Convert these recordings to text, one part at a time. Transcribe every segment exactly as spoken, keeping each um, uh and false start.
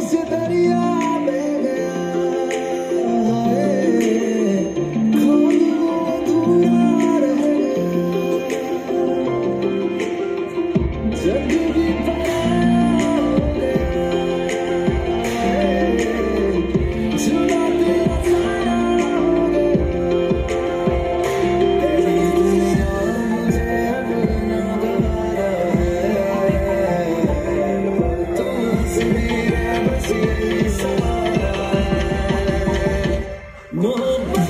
से दरिया बह गया है, खुद वो अधूरा रह गया। जग भी पराया हो गया है, जुदा तेरा साया हो गया। तेरी दुनिया मुझे अब ना दोबारा है, तू हंस मेरा बस यही सहारा है। मोहब्बत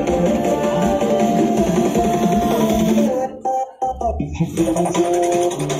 Thank you.